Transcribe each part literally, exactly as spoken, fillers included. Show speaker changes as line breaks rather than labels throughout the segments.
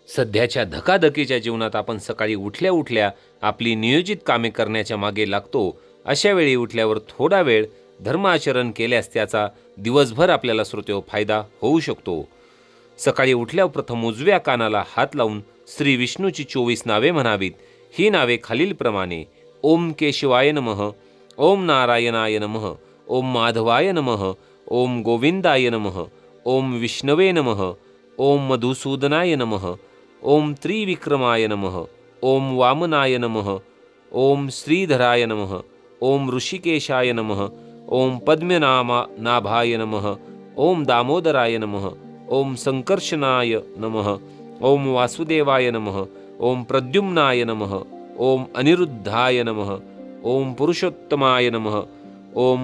सध्याच्या धकाधकीच्या जीवनात आपण सकाळी उठल्या उठल्या आपली नियोजित कामे करण्याच्या मागे लागतो. अशा वेळी उठल्यावर थोडा वेळ धर्माचरण केल्यास त्याचा दिवसभर आपल्याला श्रोतेहो फायदा होऊ शकतो. सकाळी उठल्यावर प्रथम उजव्या कानाला हात लावून श्री विष्णूची चोवीस नावे म्हणावीत. ही नावे खालीलप्रमाणे: ओम केशवाय नमः, ओम नारायणाय नमः, ओम माधवाय नमः, ओम गोविंदाय नमः, ओम विष्णवे नमः, ओम मधुसूदनाय नमः, ओम त्रिविक्रमाय नमः, ओम वामनाय नमः, ओम श्रीधराय नमः, ओम ऋषिकेशाय नमः, ओम पद्मनामा नाभाय नमः, ओम दामोदराय नमः, ओम संकर्षणाय नमः, ओम वासुदेवाय नमः, ओम प्रद्युम्नाय नमः, ओम अनिरुद्धाय नमः, ओम पुरुषोत्तमाय नमः, ओम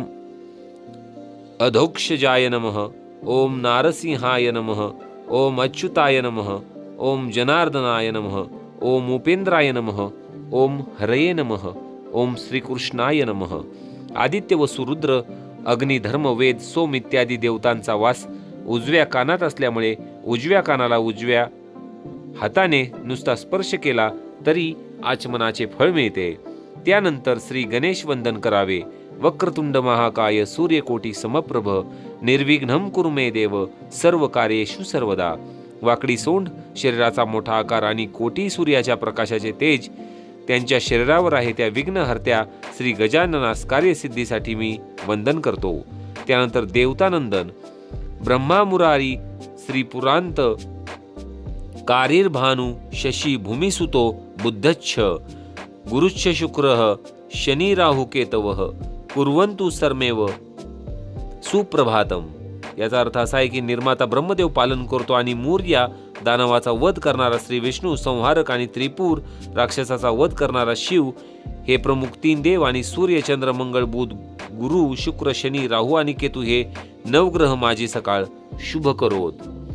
अधोक्षजाय नमः, ओम नारसिंहाय नमः, ओम अच्युताय नमः, ओम जनार्दनाय नमः, ओम उपेंद्राय नमः, ओम हरये नमः, ओम श्रीकृष्णाय नमः. आदित्य व सुरुद्र, अग्नी, धर्म, वेद, सोम इत्यादी देवतांचा वास उजव्या कानात असल्यामुळे उजव्या कानाला उजव्या हाताने नुसता स्पर्श केला तरी आचमनाचे फळ मिळते. त्यानंतर श्री गणेश वंदन करावे. वक्रतुंड महाकाय सूर्यकोटी समप्रभ निर्विघ्नं कुरु मे देव सर्व कार्येषु सर्वदा. वाकडी सोंड, शरीराचा मोठा आकार आणि कोटी सूर्याच्या प्रकाशाचे तेज त्यांच्या शरीरावर आहे त्या विघ्नहर्त्या श्री गजाननास कार्यसिद्धीसाठी मी वंदन करतो. त्यानंतर देवतानंदन, ब्रह्मा मुरारी, श्री पुरांत, कारीर्भानु, शशी भूमिसुतो, बुद्धच्छ, गुरुच्छ शुक्रः, शनी राहु केतवः, कुर्वन्तु सर्मेव सुप्रभातम. याचा अर्थ असा आहे की निर्माता ब्रह्मदेव पालन करतो आणि मूर या दानवाचा वध करणारा श्री विष्णू, संहारक आणि त्रिपुर राक्षसाचा वध करणारा शिव हे प्रमुख तीन देव आणि सूर्य, चंद्र, मंगळ, बुध, गुरु, शुक्र, शनी, राहू आणि केतू हे नवग्रह माझी सकाळ शुभ करोत.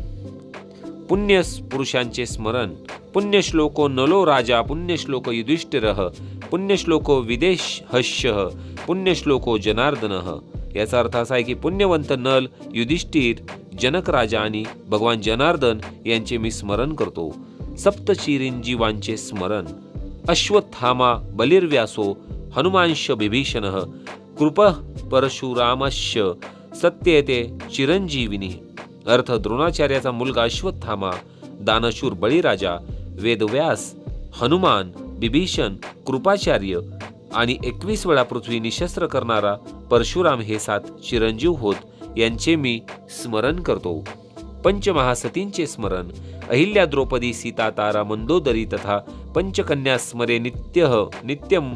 पुण्य पुरुषांचे स्मरण. पुण्यश्लोको नलो राजा, पुण्यश्लोक युधिष्ठिरः, पुण्यश्लोको विदेशहस्यः, पुण्यश्लोको जनार्दनः. याचा अर्थ असा आहे की पुण्यवंत नल, युधिष्ठिर, जनक राजा आणि भगवान जनार्दन यांचे मी स्मरण करतो. सप्तचिरंजीवांचे स्मरण. अश्वत्थामा बलिर्व्यासो, हनुमांश बिभीषणः, कृपः परशुरामस्य, सत्यते चिरंजीविनी. अर्थ: द्रोणाचार्याचा मुलगा अश्वत्थामा, दानशूर बळीराजा, वेदव्यास, हनुमान, बिभीषण, कृपाचार्य आणि एकवीस वेळा पृथ्वी निशस्त्र करणारा परशुराम हे सात चिरंजीव होत यांचे मी स्मरण करतो. पंचमहासतींचे स्मरण. अहिल्या, द्रौपदी, सीता, तारा, मंदोदरी तथा पंचकन्या स्मरे नित्यः नित्यम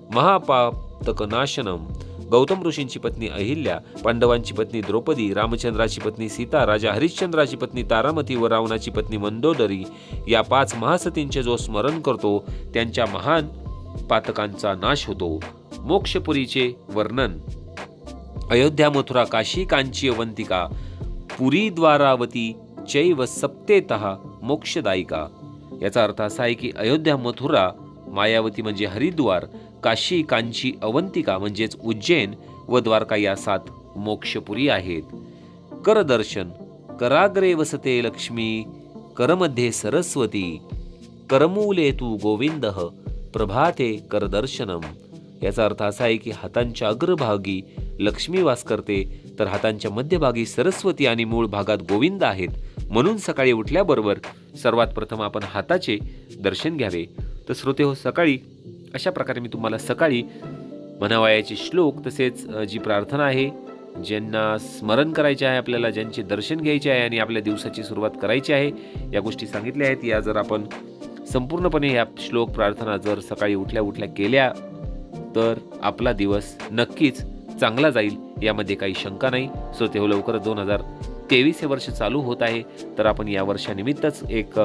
महापातकनाशनम. गौतम ऋषींची पत्नी अहिल्या, पांडवांची पत्नी द्रौपदी, रामचंद्राची पत्नी सीता, राजा हरिश्चंद्राची पत्नी तारामती व रावणाची पत्नी मंदोदरी या पाच महासतींचे जो स्मरण करतो त्यांच्या महान पातकांचा नाश होतो. मोक्षपुरीचे वर्णन. अयोध्या, मथुरा, काशी, कांची, अवंतिका, पुरी, द्वारावती चैव सप्तेतः मोक्षदायिका. याचा अर्थ असा आहे की अयोध्या, मथुरा, मायावती म्हणजे हरिद्वार, काशी, कांची, अवंतिका म्हणजेच उज्जैन व द्वारका या सात मोक्षपुरी आहेत. करदर्शन. कराग्रे वसते लक्ष्मी, करमध्ये सरस्वती, करमूले तू गोविंदः, प्रभाते करदर्शनम. याचा अर्थ असा आहे की हातांच्या अग्रभागी लक्ष्मी वास करते तर हातांच्या मध्यभागी सरस्वती आणि मूळ भागात गोविंद आहेत. म्हणून सकाळी उठल्याबरोबर सर्वात प्रथम आपण हाताचे दर्शन घ्यावे. तर श्रोतेहो, सकाळी अशा प्रकारे मी तुम्हाला सकाळी म्हणावयाचे श्लोक तसेच जी प्रार्थना आहे, ज्यांना स्मरण करायचे आहे, आपल्याला ज्यांचे दर्शन घ्यायचे आहे आणि आपल्या दिवसाची सुरुवात करायची आहे, या गोष्टी सांगितल्या आहेत. या जर आपण संपूर्णपणे या श्लोक प्रार्थना जर सकाळी उठल्या उठल्या केल्या तर आपला दिवस नक्कीच चांगला जाईल, यामध्ये काही शंका नाही. सो ते लवकरच दोन हजार तेवीस हे वर्ष चालू होत आहे, तर आपण या वर्षानिमित्तच एक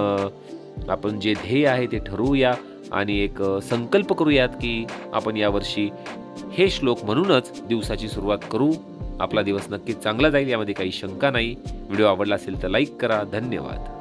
आपण जे ध्येय आहे ते ठरवूया आणि एक संकल्प करूयात की आपण यावर्षी हे श्लोक म्हणूनच दिवसाची सुरुवात करू. आपला दिवस नक्कीच चांगला जाईल, यामध्ये काही शंका नाही. व्हिडिओ आवडला असेल तर लाईक करा. धन्यवाद.